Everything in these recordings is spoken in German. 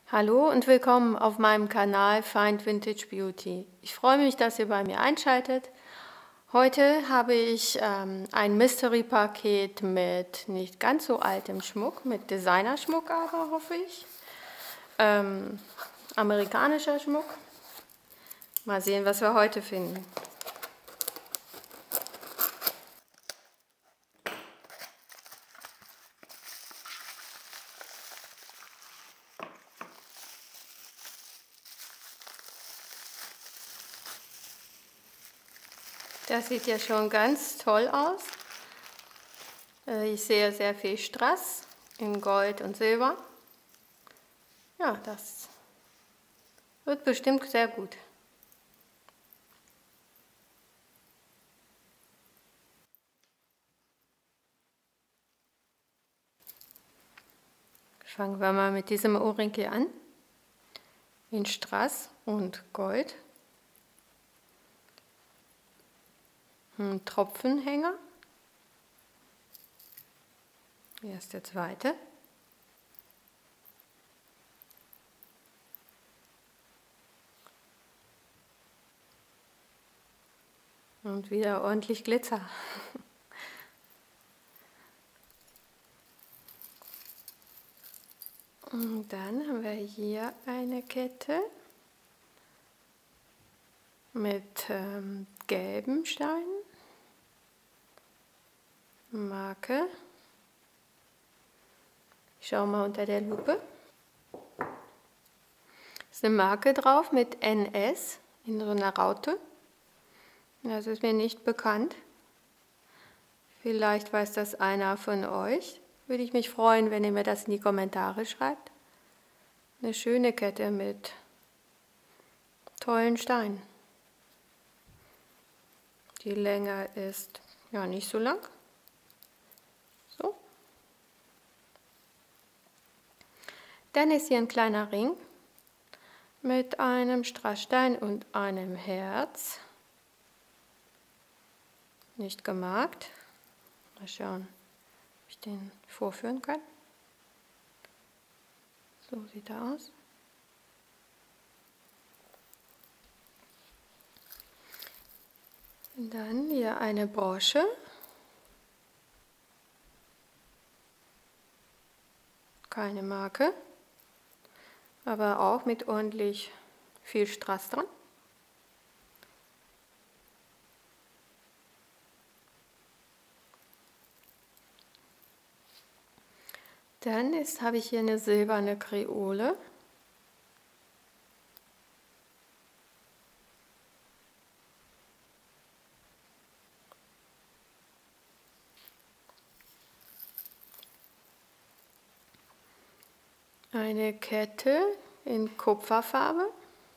Hallo und willkommen auf meinem Kanal Find Vintage Beauty. Ich freue mich, dass ihr bei mir einschaltet. Heute habe ich ein Mystery-Paket mit nicht ganz so altem Schmuck, mit Designerschmuck aber, hoffe ich. Amerikanischer Schmuck. Mal sehen, was wir heute finden. Das sieht ja schon ganz toll aus. Ich sehe sehr viel Strass in Gold und Silber. Ja, das wird bestimmt sehr gut. Fangen wir mal mit diesem Ohrring hier an. In Strass und Gold. Ein Tropfenhänger. Hier ist der zweite. Und wieder ordentlich Glitzer. Und dann haben wir hier eine Kette mit gelben Steinen. Marke. Ich schaue mal unter der Lupe. Ist eine Marke drauf mit NS in so einer Raute. Das ist mir nicht bekannt. Vielleicht weiß das einer von euch. Würde ich mich freuen, wenn ihr mir das in die Kommentare schreibt. Eine schöne Kette mit tollen Steinen. Die Länge ist ja nicht so lang. So. Dann ist hier ein kleiner Ring mit einem Strassstein und einem Herz. Nicht gemarkt. Mal schauen, ob ich den vorführen kann. So sieht er aus. Und dann hier eine Brosche. Keine Marke, aber auch mit ordentlich viel Strass dran. Dann habe ich hier eine silberne Kreole. Eine Kette in Kupferfarbe.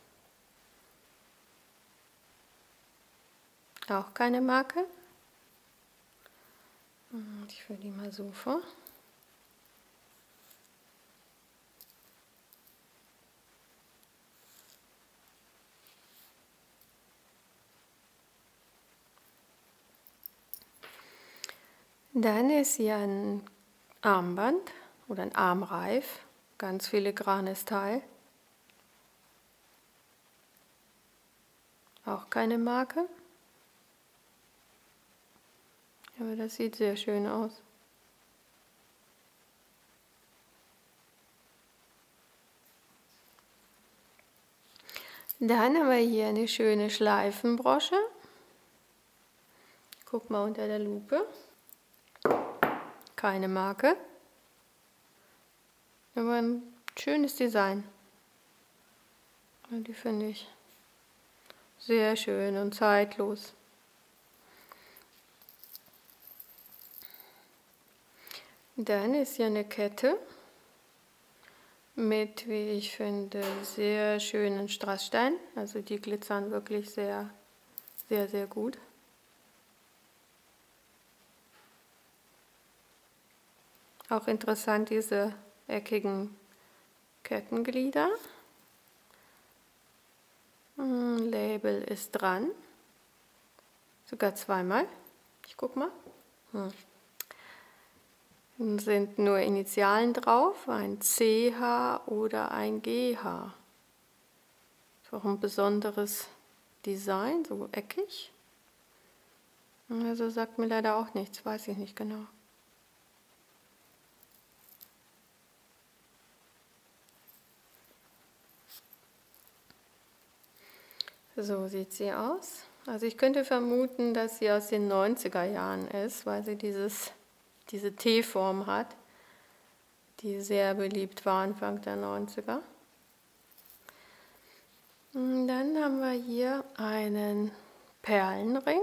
Auch keine Marke. Ich führe die mal so vor. Dann ist hier ein Armband oder ein Armreif, ganz filigranes Teil. Auch keine Marke. Aber das sieht sehr schön aus. Dann haben wir hier eine schöne Schleifenbrosche. Guck mal unter der Lupe. Keine Marke. Aber ein schönes Design. Und die finde ich sehr schön und zeitlos. Dann ist hier eine Kette mit, wie ich finde, sehr schönen Strasssteinen. Also die glitzern wirklich sehr, sehr, sehr gut. Auch interessant diese eckigen Kettenglieder. Label ist dran. Sogar zweimal. Ich guck mal. sind nur Initialen drauf, ein CH oder ein GH. Ist auch ein besonderes Design, so eckig. Also sagt mir leider auch nichts, weiß ich nicht genau. So sieht sie aus. Also ich könnte vermuten, dass sie aus den 90er Jahren ist, weil sie diese T-Form hat, die sehr beliebt war Anfang der 90er. Und dann haben wir hier einen Perlenring.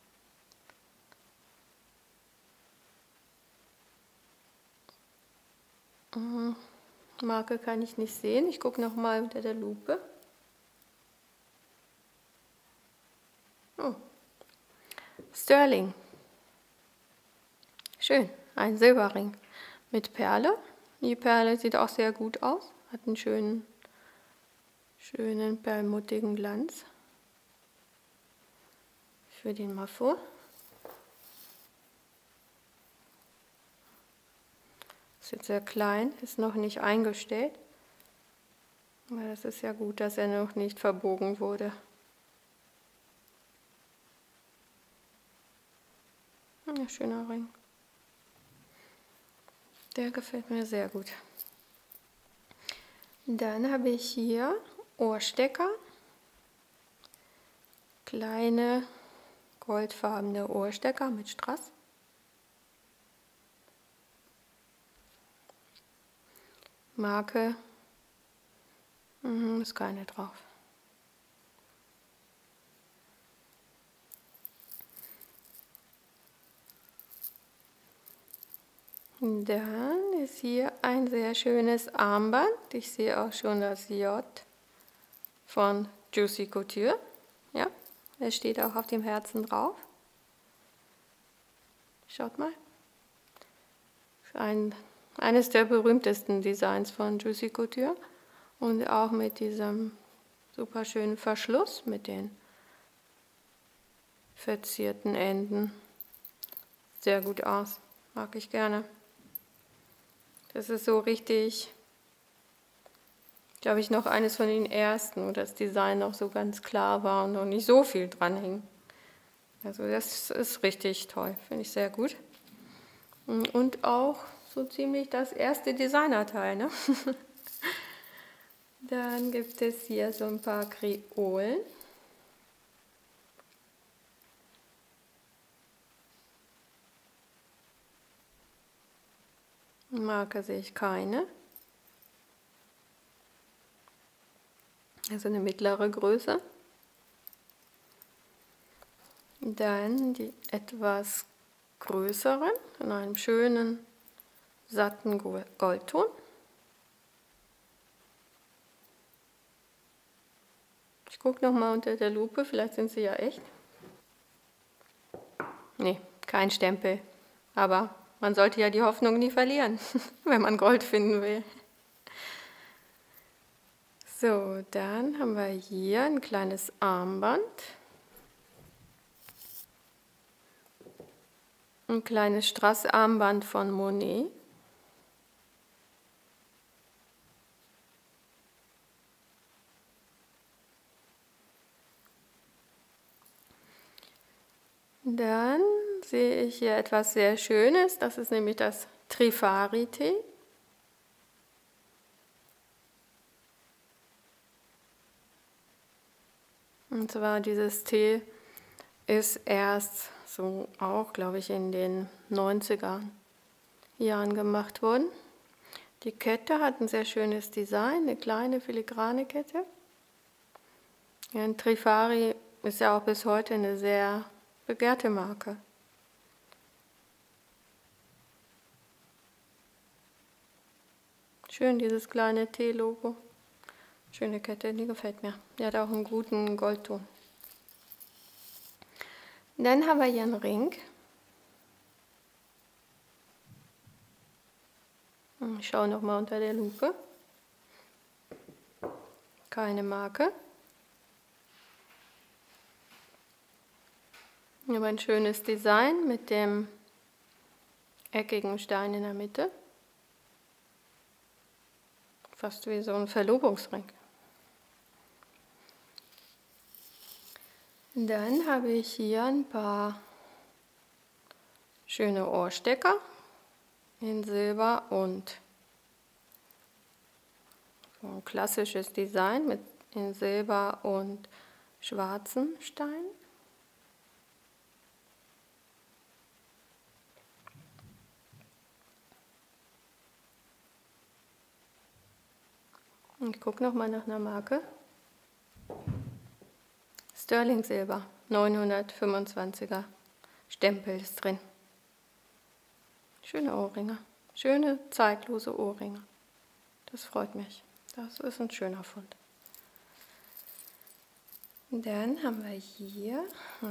Marke kann ich nicht sehen. Ich gucke nochmal unter der Lupe. Oh. Sterling. Schön, ein Silberring mit Perle. Die Perle sieht auch sehr gut aus, hat einen schönen perlmuttigen Glanz. Ich führe den mal vor. Ist jetzt sehr klein, ist noch nicht eingestellt. Aber das ist ja gut, dass er noch nicht verbogen wurde. Ein schöner Ring. Der gefällt mir sehr gut. Dann habe ich hier Ohrstecker. Kleine goldfarbene Ohrstecker mit Strass. Marke ist keine drauf. Dann ist hier ein sehr schönes Armband. Ich sehe auch schon das J von Juicy Couture. Ja, es steht auch auf dem Herzen drauf. Schaut mal. Eines der berühmtesten Designs von Juicy Couture. Und auch mit diesem super schönen Verschluss mit den verzierten Enden. Sehr gut aus. Mag ich gerne. Das ist so richtig, glaube ich, noch eines von den ersten, wo das Design noch so ganz klar war und noch nicht so viel dran hing. Also das ist richtig toll, finde ich sehr gut. Und auch so ziemlich das erste Designerteil, ne? Dann gibt es hier so ein paar Kreolen. Marke sehe ich keine. Also eine mittlere Größe. Dann die etwas größeren in einem schönen, satten Goldton. Ich gucke nochmal unter der Lupe, vielleicht sind sie ja echt. Nee, kein Stempel. Aber man sollte ja die Hoffnung nie verlieren, wenn man Gold finden will. So, dann haben wir hier ein kleines Armband. Ein kleines Strassarmband von Monet. Dann sehe ich hier etwas sehr Schönes, das ist nämlich das Trifari-T. Und zwar dieses T ist erst so auch, glaube ich, in den 90er Jahren gemacht worden. Die Kette hat ein sehr schönes Design, eine kleine filigrane Kette. Ja, ein Trifari ist ja auch bis heute eine sehr begehrte Marke. Schön dieses kleine T-Logo. Schöne Kette, die gefällt mir. Die hat auch einen guten Goldton. Dann haben wir hier einen Ring. Ich schaue nochmal unter der Lupe. Keine Marke. Aber ein schönes Design mit dem eckigen Stein in der Mitte. Fast wie so ein Verlobungsring. Dann habe ich hier ein paar schöne Ohrstecker in Silber und so ein klassisches Design in Silber und schwarzen Stein. Ich gucke nochmal nach einer Marke. Sterling Silber, 925er Stempel ist drin. Schöne Ohrringe, schöne zeitlose Ohrringe. Das freut mich. Das ist ein schöner Fund. Dann haben wir hier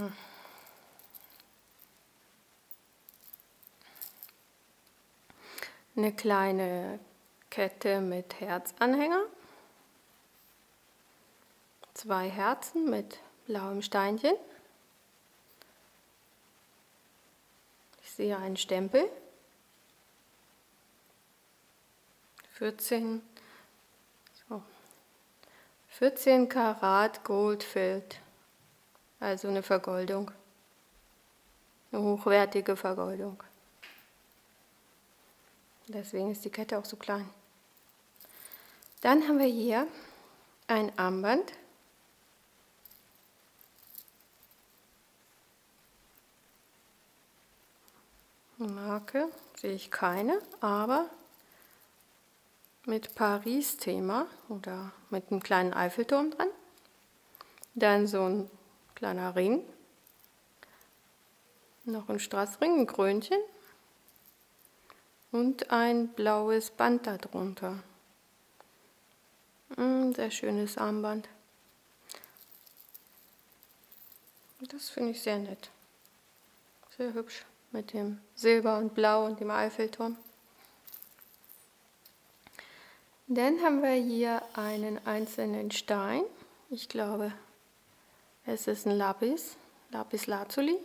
eine kleine Kette mit Herzanhänger. 2 Herzen mit blauem Steinchen. Ich sehe einen Stempel. 14 Karat Goldfield, also eine Vergoldung, eine hochwertige Vergoldung. Deswegen ist die Kette auch so klein. Dann haben wir hier ein Armband. Marke sehe ich keine, aber mit Paris-Thema oder mit einem kleinen Eiffelturm dran. Dann so ein kleiner Ring, noch ein Strassring, ein Krönchen und ein blaues Band darunter. Sehr schönes Armband. Das finde ich sehr nett. Sehr hübsch mit dem Silber und Blau und dem Eiffelturm. Dann haben wir hier einen einzelnen Stein. Ich glaube, es ist ein Lapis Lazuli.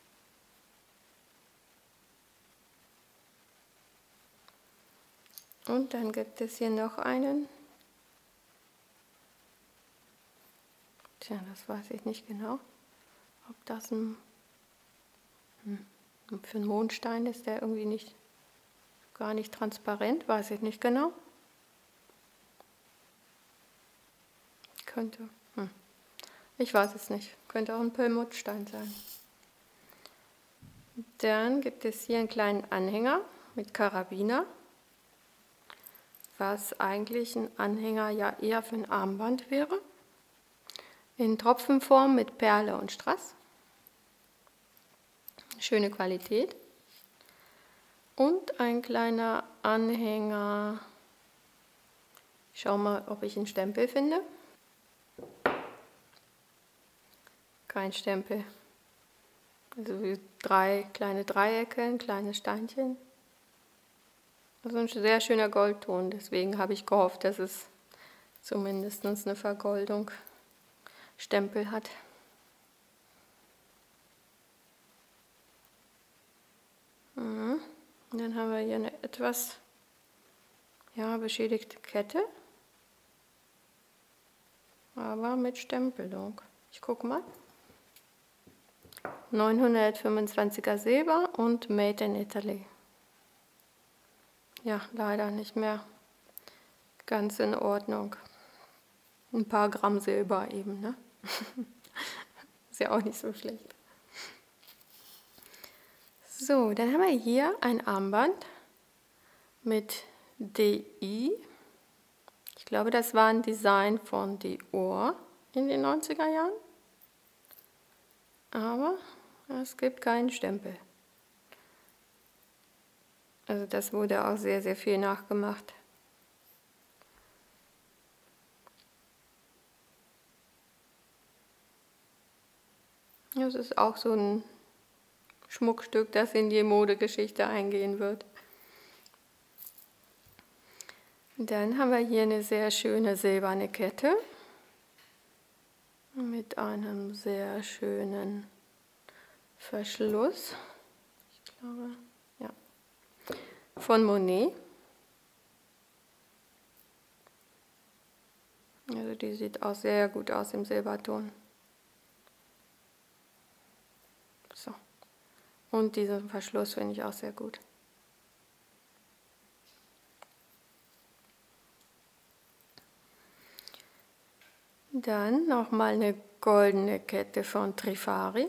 Und dann gibt es hier noch einen. Tja, das weiß ich nicht genau. Ob das für einen Mondstein ist, der irgendwie gar nicht transparent, weiß ich nicht genau. Könnte, ich weiß es nicht, könnte auch ein Perlmuttstein sein. Dann gibt es hier einen kleinen Anhänger mit Karabiner, was eigentlich ein Anhänger ja eher für ein Armband wäre. In Tropfenform mit Perle und Strass. Schöne Qualität. Und ein kleiner Anhänger. Ich schaue mal, ob ich einen Stempel finde. Kein Stempel. Also wie 3 kleine Dreiecke, ein kleines Steinchen. Also ein sehr schöner Goldton. Deswegen habe ich gehofft, dass es zumindest eine Vergoldung Stempel hat. Und dann haben wir hier eine etwas beschädigte Kette, aber mit Stempelung. Ich gucke mal. 925er Silber und Made in Italy. Ja, leider nicht mehr ganz in Ordnung. Ein paar Gramm Silber eben, ne? Ist ja auch nicht so schlecht. So, dann haben wir hier ein Armband mit DI. Ich glaube, das war ein Design von Dior in den 90er Jahren. Aber es gibt keinen Stempel. Also das wurde auch sehr, sehr viel nachgemacht. Das ist auch so ein Schmuckstück, das in die Modegeschichte eingehen wird. Dann haben wir hier eine sehr schöne silberne Kette mit einem sehr schönen Verschluss. Ich glaube, ja. von Monet. Also die sieht auch sehr gut aus im Silberton. So. Und diesen Verschluss finde ich auch sehr gut. Dann nochmal eine goldene Kette von Trifari.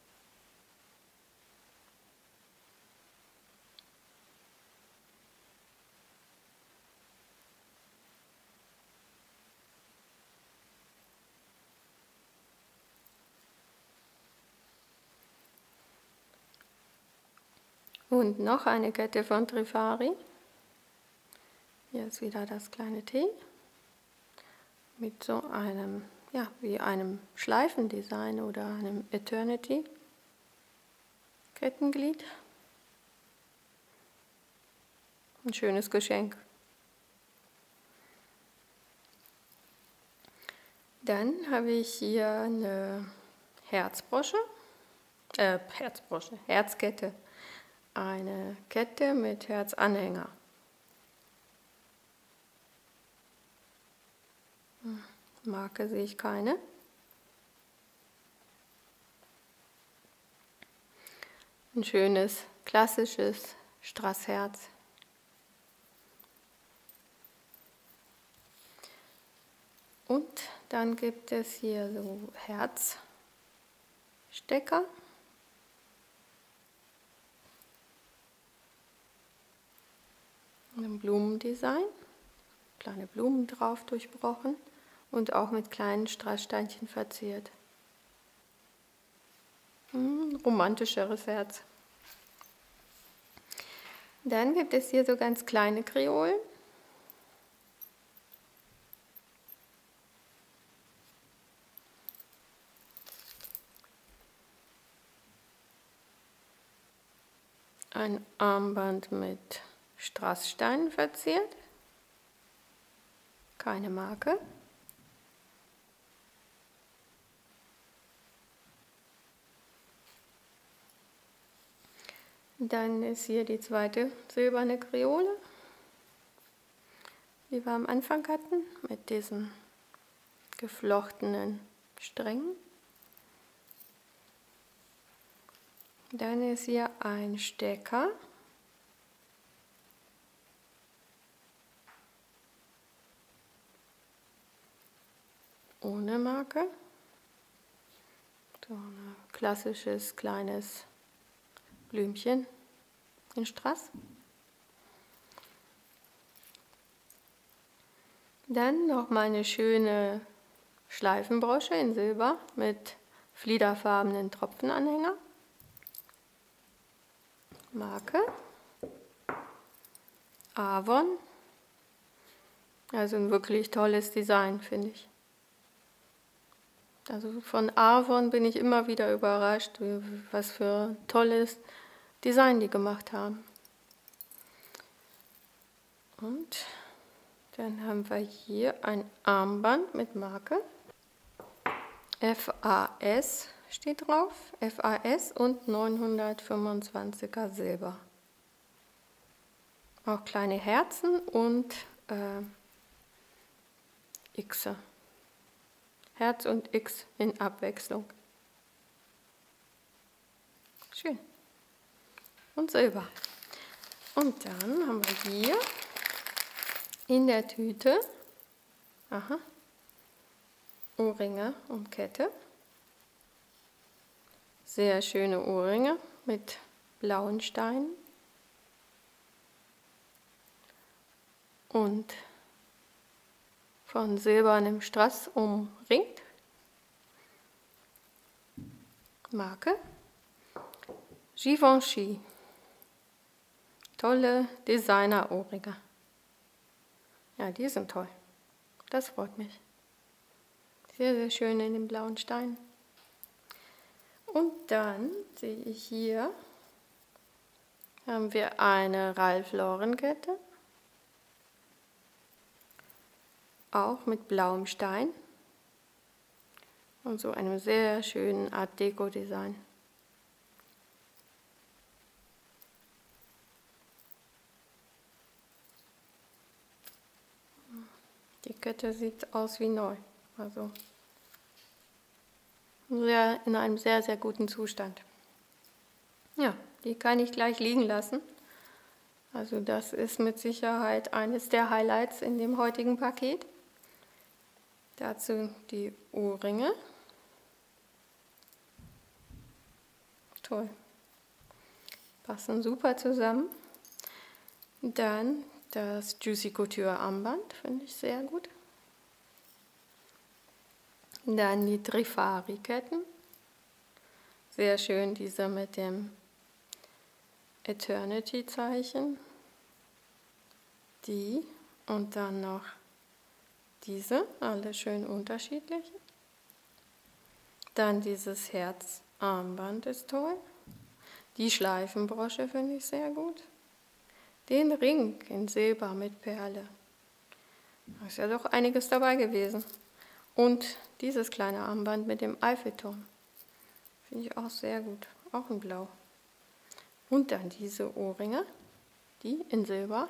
Und noch eine Kette von Trifari. Hier ist wieder das kleine T mit so einem, ja, wie einem Schleifendesign oder einem Eternity Kettenglied. Ein schönes Geschenk. Dann habe ich hier eine Herzkette. Eine Kette mit Herzanhänger. Marke sehe ich keine. Ein schönes, klassisches Strassherz. Und dann gibt es hier so Herzstecker. Ein Blumendesign. Kleine Blumen drauf durchbrochen. Und auch mit kleinen Strasssteinchen verziert. Romantischeres Herz. Dann gibt es hier so ganz kleine Kreolen. Ein Armband mit Strasssteinen verziert. Keine Marke. Dann ist hier die zweite silberne Kreole, die wir am Anfang hatten, mit diesen geflochtenen Strängen. Dann ist hier ein Stecker. Ohne Marke. So ein klassisches kleines Blümchen in Strass. Dann noch mal eine schöne Schleifenbrosche in Silber mit fliederfarbenen Tropfenanhänger. Marke Avon. Also ein wirklich tolles Design, finde ich. Also von Avon bin ich immer wieder überrascht, was für ein tolles Design die gemacht haben. Und dann haben wir hier ein Armband mit Marke. FAS steht drauf. FAS und 925er Silber. Auch kleine Herzen und Xe. Herz und X in Abwechslung. Schön. Und Silber. Und dann haben wir hier in der Tüte Ohrringe und Kette. Sehr schöne Ohrringe mit blauen Steinen. Und von silbernem Strass umringt. Marke Givenchy. Tolle Designer-Ohrringe. Ja, die sind toll. Das freut mich. Sehr, sehr schön in den blauen Steinen. Und dann sehe ich hier, haben wir eine Ralph Lauren Kette. Auch mit blauem Stein und so einem sehr schönen Art Deco Design. Kette sieht aus wie neu. Also in einem sehr, sehr guten Zustand. Ja, die kann ich gleich liegen lassen. Also das ist mit Sicherheit eines der Highlights in dem heutigen Paket. Dazu die Ohrringe. Toll. Passen super zusammen. Dann das Juicy Couture Armband, finde ich sehr gut. Dann die Trifari-Ketten. Sehr schön, diese mit dem Eternity-Zeichen. Die und dann noch diese, alle schön unterschiedlich. Dann dieses Herzarmband ist toll. Die Schleifenbrosche finde ich sehr gut. Den Ring in Silber mit Perle. Da ist ja doch einiges dabei gewesen. Und dieses kleine Armband mit dem Eiffelturm. Finde ich auch sehr gut. Auch in Blau. Und dann diese Ohrringe. Die in Silber.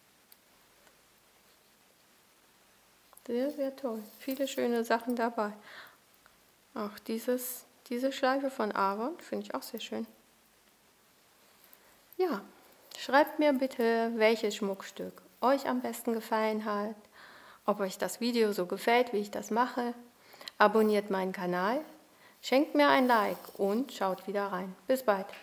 Sehr, sehr toll. Viele schöne Sachen dabei. Auch diese Schleife von Avon finde ich auch sehr schön. Ja, schreibt mir bitte, welches Schmuckstück euch am besten gefallen hat, ob euch das Video so gefällt, wie ich das mache. Abonniert meinen Kanal, schenkt mir ein Like und schaut wieder rein. Bis bald.